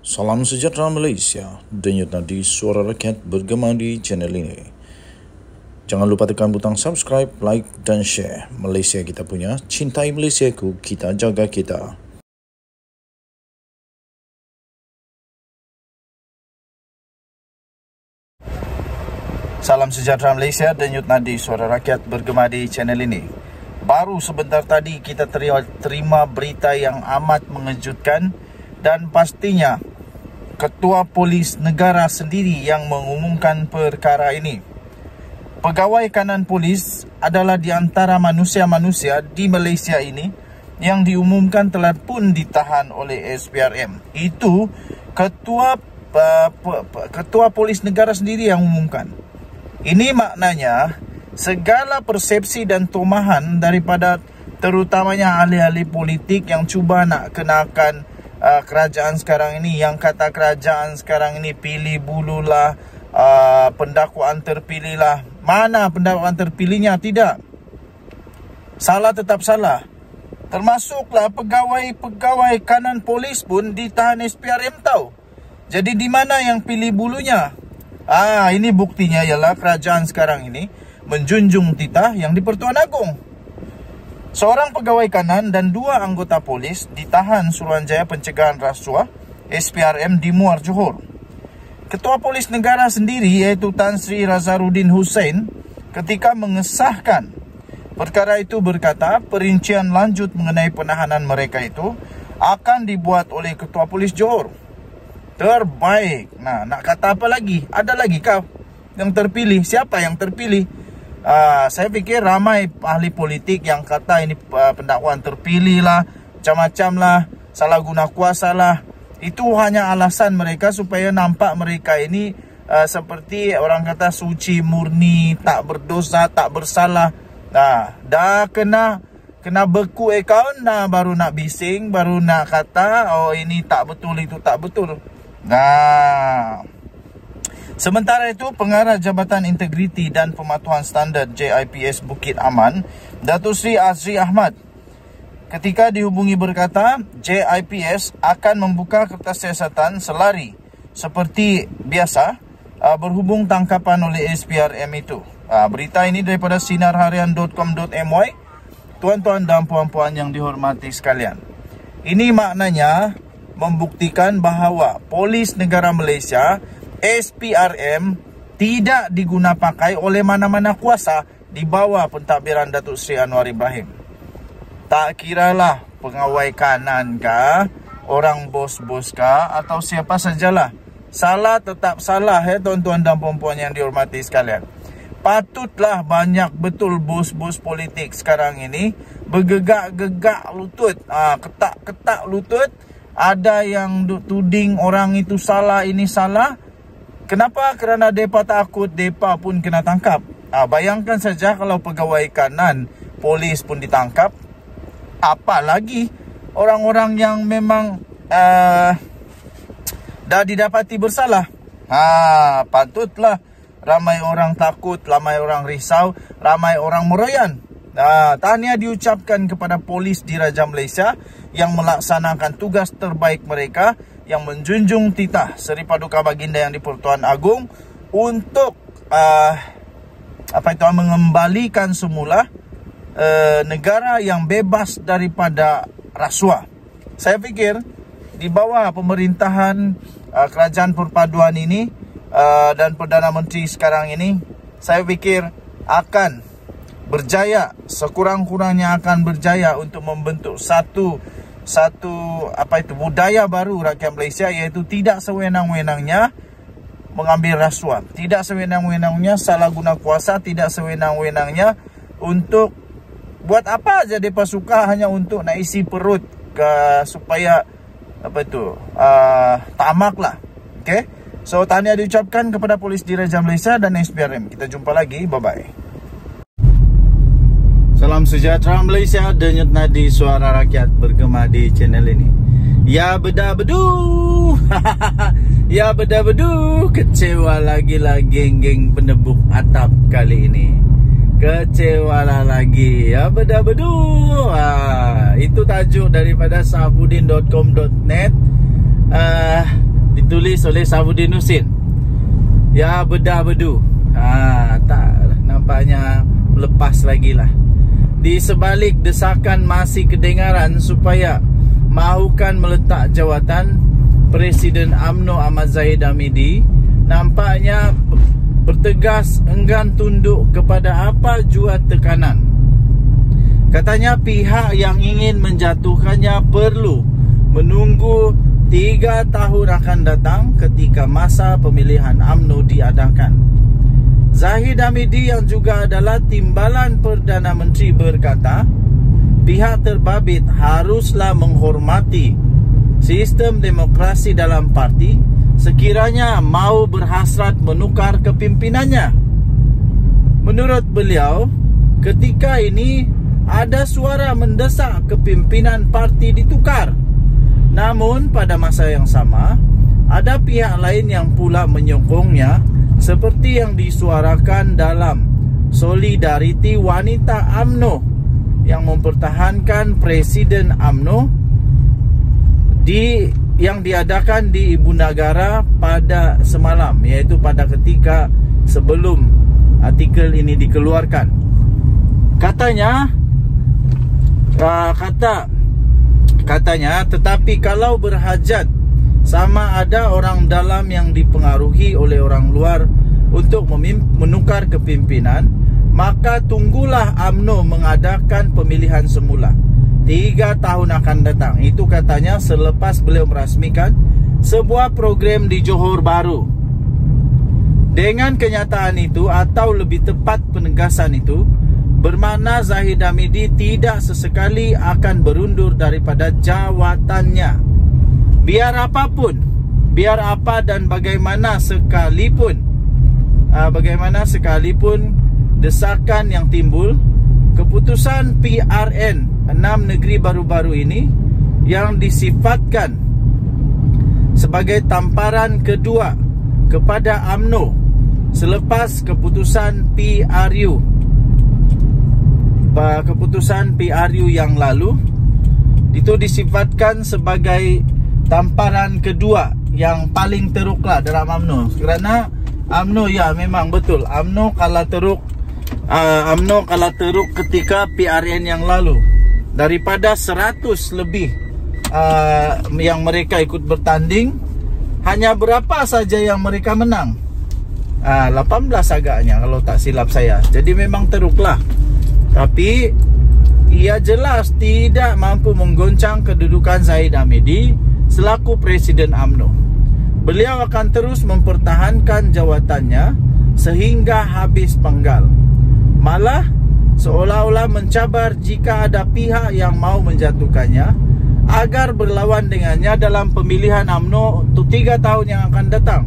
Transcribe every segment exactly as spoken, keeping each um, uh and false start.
Salam sejahtera Malaysia, denyut nadi suara rakyat bergema di channel ini. Jangan lupa tekan butang subscribe, like dan share. Malaysia kita punya, cintai Malaysiaku, kita jaga kita. Salam sejahtera Malaysia, denyut nadi suara rakyat bergema di channel ini. Baru sebentar tadi kita terima berita yang amat mengejutkan dan pastinya Ketua Polis Negara sendiri yang mengumumkan perkara ini. Pegawai kanan polis adalah di antara manusia-manusia di Malaysia ini yang diumumkan telah pun ditahan oleh S P R M. Itu Ketua uh, Ketua Polis Negara sendiri yang umumkan. Ini maknanya segala persepsi dan tomahan daripada terutamanya ahli-ahli politik yang cuba nak kenakan uh, kerajaan sekarang ini, yang kata kerajaan sekarang ini pilih bululah, uh, pendakwaan terpilih lah. Mana pendakwaan terpilihnya? Tidak. Salah tetap salah. Termasuklah pegawai-pegawai kanan polis pun ditahan S P R M tahu. Jadi di mana yang pilih bulunya? Ah, ini buktinya ialah kerajaan sekarang ini menjunjung titah yang di Pertuan Agong. Seorang pegawai kanan dan dua anggota polis ditahan Suruhanjaya Pencegahan Rasuah S P R M di Muar Johor. Ketua Polis Negara sendiri iaitu Tan Sri Razarudin Hussein ketika mengesahkan perkara itu berkata perincian lanjut mengenai penahanan mereka itu akan dibuat oleh Ketua Polis Johor. Terbaik. Nah, nak kata apa lagi? Ada lagi kau yang terpilih? Siapa yang terpilih? Uh, saya fikir ramai ahli politik yang kata ini uh, pendakwaan terpilih lah, macam-macam lah, salah guna kuasa lah. Itu hanya alasan mereka supaya nampak mereka ini uh, seperti orang kata suci, murni, tak berdosa, tak bersalah. Nah, dah kena kena beku akaun, nah baru nak bising, baru nak kata oh ini tak betul, itu tak betul. Nah, sementara itu, Pengarah Jabatan Integriti dan Pematuhan Standard J I P S Bukit Aman, Datuk Seri Azri Ahmad, ketika dihubungi berkata, J I P S akan membuka kertas siasatan selari seperti biasa uh, berhubung tangkapan oleh S P R M itu. Uh, berita ini daripada sinarharian dot com dot my. Tuan-tuan dan puan-puan yang dihormati sekalian, ini maknanya membuktikan bahawa Polis Negara Malaysia S P R M tidak diguna pakai oleh mana-mana kuasa di bawah pentadbiran Datuk Seri Anwar Ibrahim. Tak kiralah pegawai kanan kah, orang bos-bos kah, atau siapa sajalah. Salah tetap salah ya tuan-tuan dan puan-puan yang dihormati sekalian. Patutlah banyak betul bos-bos politik sekarang ini bergegak-gegak lutut, ah, ketak-ketak lutut. Ada yang tuding orang itu salah, ini salah. Kenapa? Kerana mereka takut mereka pun kena tangkap. Ah, bayangkan saja kalau pegawai kanan polis pun ditangkap. Apalagi orang-orang yang memang uh, dah didapati bersalah. Ha, patutlah ramai orang takut, ramai orang risau, ramai orang meroyan. Nah, tahniah diucapkan kepada polis di Raja Malaysia yang melaksanakan tugas terbaik mereka, yang menjunjung titah Seri Paduka Baginda yang di Pertuan Agong untuk uh, apa itu mengembalikan semula uh, negara yang bebas daripada rasuah. Saya fikir di bawah pemerintahan uh, kerajaan perpaduan ini uh, dan Perdana Menteri sekarang ini, saya fikir akan berjaya, sekurang-kurangnya akan berjaya untuk membentuk satu satu apa itu budaya baru rakyat Malaysia, iaitu tidak sewenang-wenangnya mengambil rasuah, tidak sewenang-wenangnya salah guna kuasa, tidak sewenang-wenangnya untuk buat apa aja mereka suka hanya untuk nak isi perut ke, supaya apa itu uh, tamak lah. Okay? So tahniah diucapkan kepada polis di Raja Malaysia dan S P R M. Kita jumpa lagi, bye-bye. Salam sejahtera Malaysia, denyut nadi suara rakyat bergema di channel ini. Ya beda bedu, ya beda bedu, kecewa lagi lah geng-geng penebuk atap kali ini. Kecewa lah lagi, ya beda bedu. Ah, itu tajuk daripada sahbudin dot com dot net. uh, ditulis oleh Safudin Husin. Ya, bedah bedu. Ha, tak nampaknya lepas lagi lah. Di sebalik desakan masih kedengaran supaya mahukan meletak jawatan Presiden U M N O Ahmad Zahid Hamidi, nampaknya bertegas enggan tunduk kepada apa jua tekanan. Katanya pihak yang ingin menjatuhkannya perlu menunggu tiga tahun akan datang ketika masa pemilihan U M N O diadakan. Zahid Hamidi yang juga adalah timbalan Perdana Menteri berkata, pihak terbabit haruslah menghormati sistem demokrasi dalam parti sekiranya mau berhasrat menukar kepimpinannya. Menurut beliau, ketika ini ada suara mendesak kepimpinan parti ditukar. Namun pada masa yang sama, ada pihak lain yang pula menyokongnya, seperti yang disuarakan dalam Solidariti Wanita U M N O yang mempertahankan Presiden U M N O di yang diadakan di Ibu Negara pada semalam, yaitu pada ketika sebelum artikel ini dikeluarkan. Katanya uh, kata katanya tetapi kalau berhajat sama ada orang dalam yang dipengaruhi oleh orang luar untuk menukar kepimpinan, maka tunggulah U M N O mengadakan pemilihan semula. Tiga tahun akan datang. Itu katanya selepas beliau merasmikan sebuah program di Johor Bahru. Dengan kenyataan itu, atau lebih tepat penegasan itu, bermakna Zahid Hamidi tidak sesekali akan berundur daripada jawatannya. Biar apapun, biar apa dan bagaimana sekalipun, uh, bagaimana sekalipun desakan yang timbul, keputusan P R N enam negeri baru-baru ini yang disifatkan sebagai tamparan kedua kepada U M N O selepas keputusan P R U keputusan P R U yang lalu, itu disifatkan sebagai tamparan kedua yang paling teruklah dalam U M N O. Kerana U M N O, ya memang betul, U M N O kalah teruk uh, U M N O kalah teruk ketika P R N yang lalu. Daripada seratus lebih uh, yang mereka ikut bertanding, hanya berapa saja yang mereka menang? uh, lapan belas agaknya kalau tak silap saya. Jadi memang teruklah. Tapi ia jelas tidak mampu menggoncang kedudukan Zahid Hamidi selaku Presiden U M N O. Beliau akan terus mempertahankan jawatannya sehingga habis penggal. Malah seolah-olah mencabar jika ada pihak yang mau menjatuhkannya agar berlawan dengannya dalam pemilihan U M N O untuk tiga tahun yang akan datang.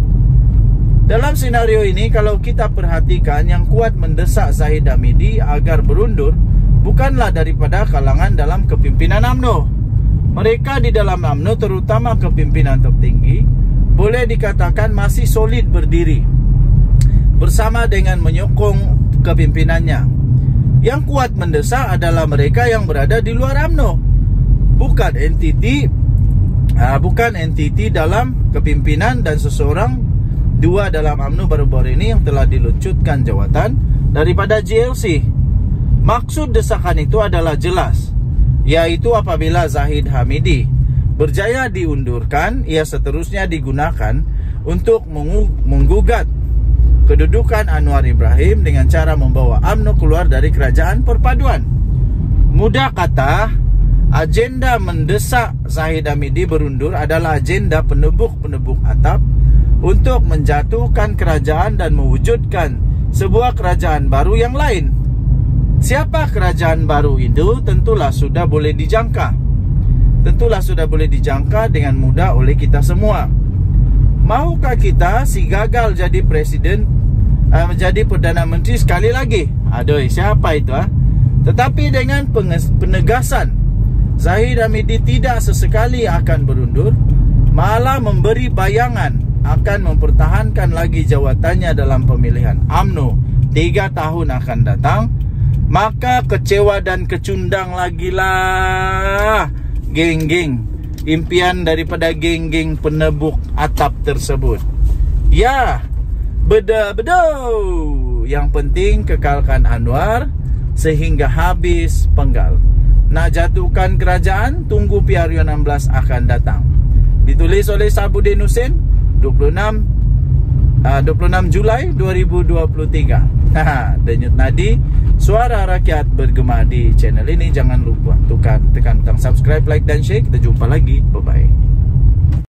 Dalam senario ini, kalau kita perhatikan, yang kuat mendesak Zahid Hamidi agar berundur bukanlah daripada kalangan dalam kepimpinan U M N O. Mereka di dalam U M N O, terutama kepimpinan tertinggi, boleh dikatakan masih solid berdiri bersama dengan menyokong kepimpinannya. Yang kuat mendesak adalah mereka yang berada di luar U M N O, bukan entiti uh, bukan entiti dalam kepimpinan, dan seseorang dua dalam U M N O baru-baru ini yang telah diluncutkan jawatan daripada J L C. Maksud desakan itu adalah jelas, yaitu apabila Zahid Hamidi berjaya diundurkan, ia seterusnya digunakan untuk menggugat kedudukan Anwar Ibrahim dengan cara membawa U M N O keluar dari kerajaan perpaduan. Mudah kata, agenda mendesak Zahid Hamidi berundur adalah agenda penebuk-penebuk atap untuk menjatuhkan kerajaan dan mewujudkan sebuah kerajaan baru yang lain. Siapa kerajaan baru itu? Tentulah sudah boleh dijangka. Tentulah sudah boleh dijangka dengan mudah oleh kita semua. Maukah kita si gagal jadi presiden, uh, menjadi Perdana Menteri sekali lagi? Aduh, siapa itu? Ah? Tetapi dengan penegasan Zahid Hamidi tidak sesekali akan berundur, malah memberi bayangan akan mempertahankan lagi jawatannya dalam pemilihan U M N O tiga tahun akan datang, maka kecewa dan kecundang lagi lah, geng-geng. impian daripada geng-geng penebuk atap tersebut. Ya, beda-bedo. Yang penting kekalkan Anwar sehingga habis penggal. Nak jatuhkan kerajaan, tunggu P R U enam belas akan datang. Ditulis oleh Sabudin Husin, dua puluh enam Julai dua ribu dua puluh tiga. Haha, Denyut Nadi, suara rakyat bergema di channel ini. Jangan lupa tekan tekan subscribe, like dan share. Kita jumpa lagi. Bye bye.